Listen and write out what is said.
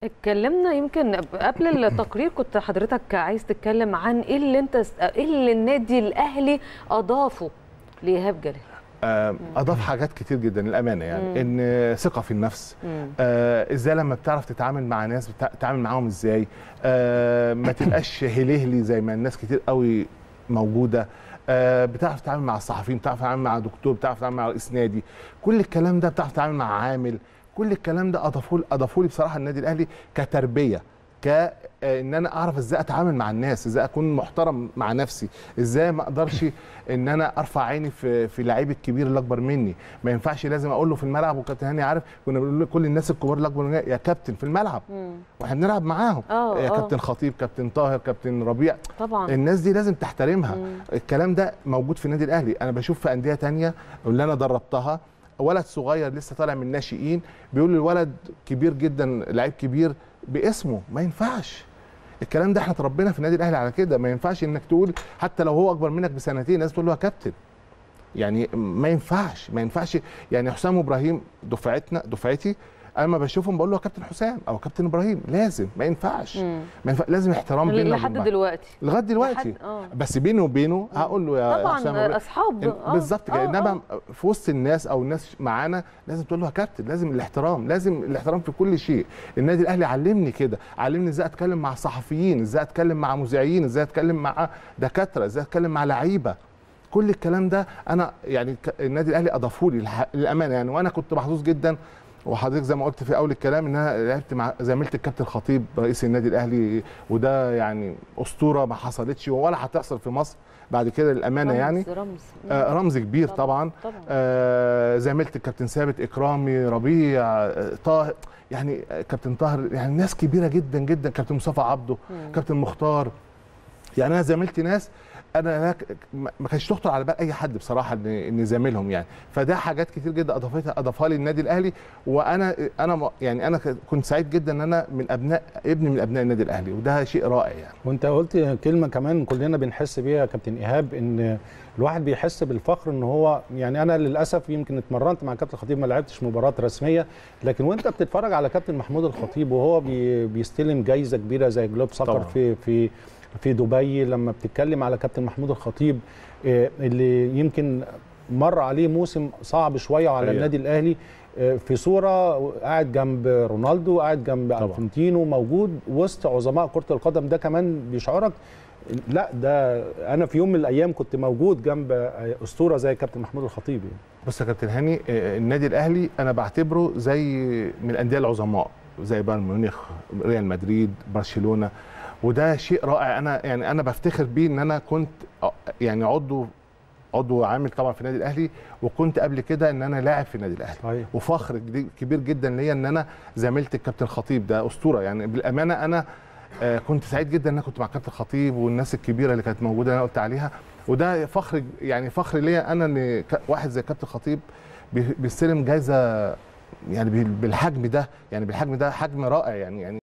اتكلمنا يمكن قبل التقرير، كنت حضرتك عايز تتكلم عن ايه اللي النادي الاهلي اضافه لايهاب جلال. اضاف حاجات كتير جدا للامانه، يعني ان ثقه في النفس، ازاي لما بتعرف تتعامل مع ناس بتتعامل معاهم ازاي، ما تبقاش هلهلي زي ما الناس كتير قوي موجوده، بتعرف تتعامل مع الصحفيين، بتعرف تتعامل مع دكتور، بتعرف تتعامل مع رئيس نادي، كل الكلام ده بتعرف تتعامل مع عامل، كل الكلام ده اضافوا لي بصراحه النادي الاهلي كتربيه، ان انا اعرف ازاي اتعامل مع الناس، ازاي اكون محترم مع نفسي، ازاي ما اقدرش ان انا ارفع عيني في لعيب الكبير اللي اكبر مني، ما ينفعش لازم اقول له في الملعب. وكابتن هاني عارف كنا بنقول لكل الناس الكبار اللي اكبر مني يا كابتن في الملعب، واحنا بنلعب معاهم يا كابتن خطيب، كابتن طاهر، كابتن ربيع، طبعا الناس دي لازم تحترمها. الكلام ده موجود في النادي الاهلي. انا بشوف في انديه ثانيه اللي انا دربتها، ولد صغير لسه طالع من الناشئين بيقول للولد كبير جدا لعيب كبير باسمه، ما ينفعش. الكلام ده احنا اتربينا في النادي الاهلي على كده، ما ينفعش انك تقول حتى لو هو اكبر منك بسنتين لازم تقول له يا كابتن، يعني ما ينفعش. يعني حسام وابراهيم دفعتي، انا لما بشوفهم بقول له يا كابتن حسام او كابتن ابراهيم، لازم ما ينفعش لازم احترام بيننا لحد دلوقتي لغايه دلوقتي بس بيني وبينه هقول له يا طبعا حسام اصحاب بالظبط كده. انما في وسط الناس او الناس معانا لازم تقول له يا كابتن، لازم الاحترام في كل شيء. النادي الاهلي علمني كده، علمني ازاي اتكلم مع صحفيين، ازاي اتكلم مع مذيعين، ازاي اتكلم مع دكاتره، ازاي اتكلم مع لعيبه. كل الكلام ده انا يعني النادي الاهلي اضافه لي للامانه يعني. وانا كنت محظوظ جدا، وحضرتك زي ما قلت في اول الكلام ان انا لعبت مع زميلة الكابتن خطيب رئيس النادي الاهلي، وده يعني اسطوره ما حصلتش ولا هتحصل في مصر بعد كده للامانه. يعني رمز كبير طبعا. زميلة الكابتن ثابت، اكرامي، ربيع، طاهر، يعني كابتن طاهر، يعني ناس كبيره جدا جدا، كابتن مصطفى عبده، كابتن مختار. يعني انا زميلتي ناس انا ما كانش تخطر على بال اي حد بصراحه ان زاملهم يعني. فده حاجات كتير جدا اضافها لي النادي الاهلي. وانا يعني انا كنت سعيد جدا ان انا من ابناء النادي الاهلي، وده شيء رائع يعني. وانت قلت كلمه كمان كلنا بنحس بيها يا كابتن ايهاب، ان الواحد بيحس بالفخر ان هو يعني انا للاسف يمكن اتمرنت مع كابتن الخطيب، ما لعبتش مباراه رسميه، لكن وانت بتتفرج على كابتن محمود الخطيب وهو بيستلم جايزه كبيره زي جلوب سكر في دبي، لما بتتكلم على كابتن محمود الخطيب اللي يمكن مر عليه موسم صعب شويه على النادي الاهلي، في صوره قاعد جنب رونالدو، قاعد جنب الفنتينو، موجود وسط عظماء كره القدم، ده كمان بيشعرك لا ده انا في يوم من الايام كنت موجود جنب اسطوره زي كابتن محمود الخطيب. بص يا كابتن هاني، النادي الاهلي انا بعتبره زي من الانديه العظماء، زي بايرن ميونخ، ريال مدريد، برشلونه، وده شيء رائع. انا بفتخر بيه ان انا كنت يعني عضو عامل طبعا في النادي الاهلي، وكنت قبل كده ان انا لاعب في النادي الاهلي. وفخر كبير جدا ليا ان انا زميلت الكابتن خطيب، ده اسطوره يعني. بالامانه انا كنت سعيد جدا ان انا كنت مع الكابتن خطيب والناس الكبيره اللي كانت موجوده اللي انا قلت عليها، وده فخر ليا انا ان واحد زي الكابتن خطيب بيستلم جائزه يعني بالحجم ده، حجم رائع يعني.